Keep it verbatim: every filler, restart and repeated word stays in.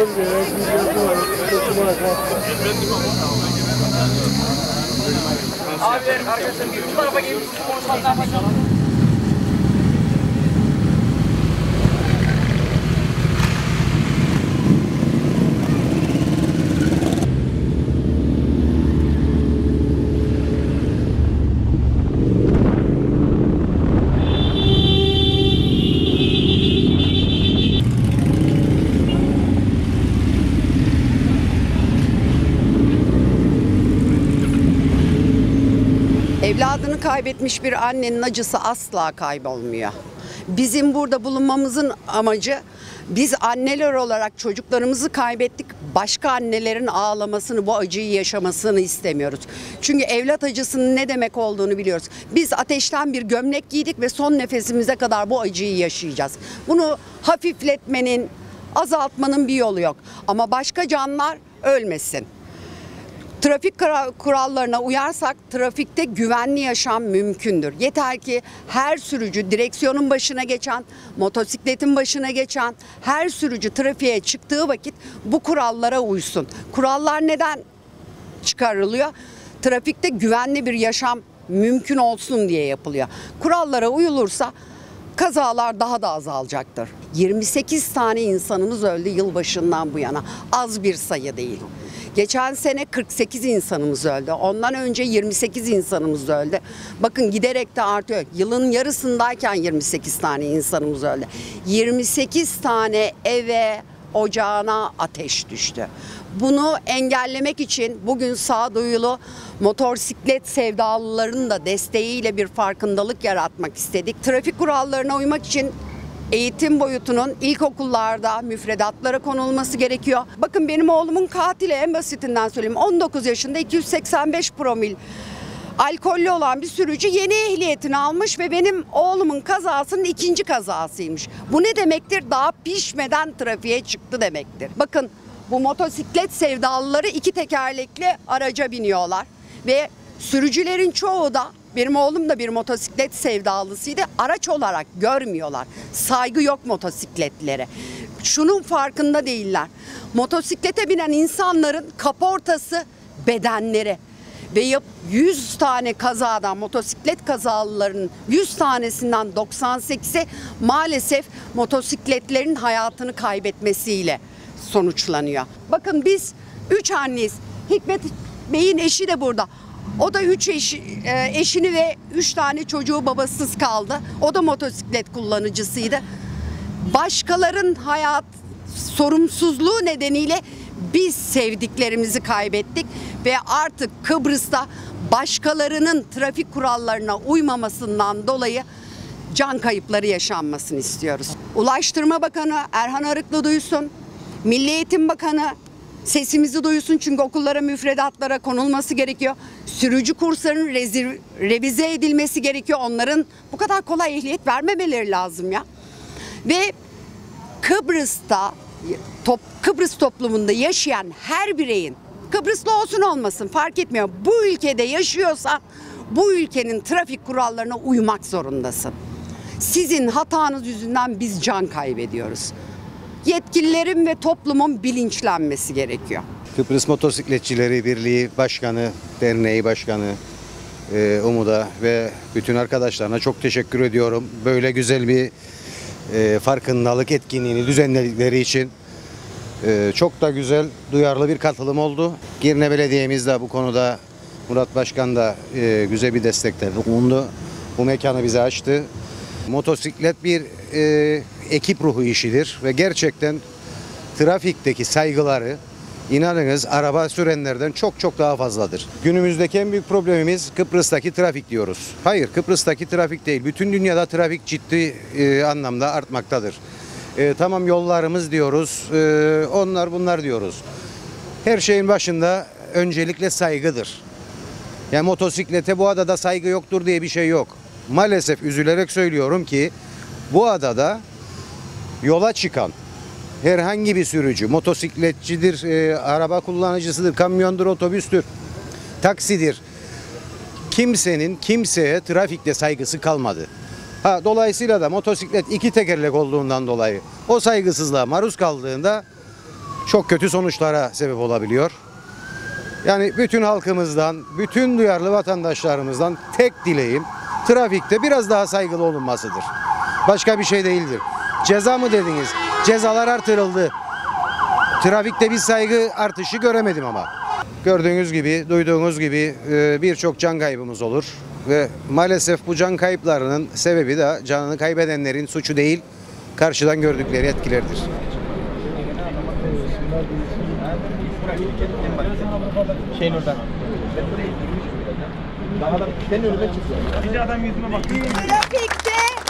Abilerim arkadaşlar bir bu tarafa gelip konuşalım, ne yapacağım? Evladını kaybetmiş bir annenin acısı asla kaybolmuyor. Bizim burada bulunmamızın amacı, biz anneler olarak çocuklarımızı kaybettik. Başka annelerin ağlamasını, bu acıyı yaşamasını istemiyoruz. Çünkü evlat acısının ne demek olduğunu biliyoruz. Biz ateşten bir gömlek giydik ve son nefesimize kadar bu acıyı yaşayacağız. Bunu hafifletmenin, azaltmanın bir yolu yok. Ama başka canlar ölmesin. Trafik kurallarına uyarsak trafikte güvenli yaşam mümkündür. Yeter ki her sürücü, direksiyonun başına geçen, motosikletin başına geçen her sürücü trafiğe çıktığı vakit bu kurallara uysun. Kurallar neden çıkarılıyor? Trafikte güvenli bir yaşam mümkün olsun diye yapılıyor. Kurallara uyulursa kazalar daha da azalacaktır. yirmi sekiz tane insanımız öldü yılbaşından bu yana. Az bir sayı değil. Geçen sene kırk sekiz insanımız öldü. Ondan önce yirmi sekiz insanımız öldü. Bakın giderek de artıyor. Yılın yarısındayken yirmi sekiz tane insanımız öldü. yirmi sekiz tane eve, ocağına ateş düştü. Bunu engellemek için bugün sağduyulu motosiklet sevdalılarının da desteğiyle bir farkındalık yaratmak istedik. Trafik kurallarına uymak için eğitim boyutunun ilkokullarda müfredatlara konulması gerekiyor. Bakın benim oğlumun katili, en basitinden söyleyeyim. on dokuz yaşında iki yüz seksen beş promil alkollü olan bir sürücü yeni ehliyetini almış ve benim oğlumun kazasının ikinci kazasıymış. Bu ne demektir? Daha pişmeden trafiğe çıktı demektir. Bakın bu motosiklet sevdalıları iki tekerlekli araca biniyorlar ve sürücülerin çoğu da, benim oğlum da bir motosiklet sevdalısıydı, araç olarak görmüyorlar. Saygı yok motosikletlere. Şunun farkında değiller. Motosiklete binen insanların kaportası bedenleri. Ve yüz tane kazadan, motosiklet kazalılarının yüz tanesinden doksan sekizi maalesef motosikletlerin hayatını kaybetmesiyle sonuçlanıyor. Bakın biz üç anneyiz. Hikmet Bey'in eşi de burada. O da üç eşi, eşini ve üç tane çocuğu babasız kaldı. O da motosiklet kullanıcısıydı. Başkalarının hayat sorumsuzluğu nedeniyle biz sevdiklerimizi kaybettik ve artık Kıbrıs'ta başkalarının trafik kurallarına uymamasından dolayı can kayıpları yaşanmasını istiyoruz. Ulaştırma Bakanı Erhan Arıklı duysun, Milli Eğitim Bakanı sesimizi duysun, çünkü okullara, müfredatlara konulması gerekiyor. Sürücü kurslarının rezil, revize edilmesi gerekiyor. Onların bu kadar kolay ehliyet vermemeleri lazım ya. Ve Kıbrıs'ta, top, Kıbrıs toplumunda yaşayan her bireyin, Kıbrıslı olsun olmasın fark etmiyor, bu ülkede yaşıyorsan bu ülkenin trafik kurallarına uymak zorundasın. Sizin hatanız yüzünden biz can kaybediyoruz. Yetkililerin ve toplumun bilinçlenmesi gerekiyor. Kıbrıs Motosikletçileri Birliği Başkanı, Derneği Başkanı e, Umut'a ve bütün arkadaşlarına çok teşekkür ediyorum. Böyle güzel bir e, farkındalık etkinliğini düzenledikleri için e, çok da güzel, duyarlı bir katılım oldu. Girne Belediye'miz de bu konuda, Murat Başkan da e, güzel bir desteklerde bulundu. Bu mekanı bize açtı. Motosiklet bir e, ekip ruhu işidir ve gerçekten trafikteki saygıları, İnanınız araba sürenlerden çok çok daha fazladır. Günümüzdeki en büyük problemimiz Kıbrıs'taki trafik diyoruz. Hayır, Kıbrıs'taki trafik değil. Bütün dünyada trafik ciddi e, anlamda artmaktadır. E, tamam yollarımız diyoruz, e, onlar bunlar diyoruz. Her şeyin başında öncelikle saygıdır. Yani motosiklete bu adada saygı yoktur diye bir şey yok. Maalesef üzülerek söylüyorum ki bu adada yola çıkan herhangi bir sürücü, motosikletçidir, e, araba kullanıcısıdır, kamyondur, otobüstür, taksidir. Kimsenin kimseye trafikte saygısı kalmadı. Ha, dolayısıyla da motosiklet iki tekerlek olduğundan dolayı o saygısızlığa maruz kaldığında çok kötü sonuçlara sebep olabiliyor. Yani bütün halkımızdan, bütün duyarlı vatandaşlarımızdan tek dileğim trafikte biraz daha saygılı olunmasıdır. Başka bir şey değildir. Ceza mı dediniz? Cezalar artırıldı. Trafikte bir saygı artışı göremedim ama. Gördüğünüz gibi, duyduğunuz gibi e, birçok can kaybımız olur. Ve maalesef bu can kayıplarının sebebi de canını kaybedenlerin suçu değil, karşıdan gördükleri etkilerdir. Şeyin oradan. Daha da senin önüne çıksın. Bir adam yüzüme bakıyor. Trafikte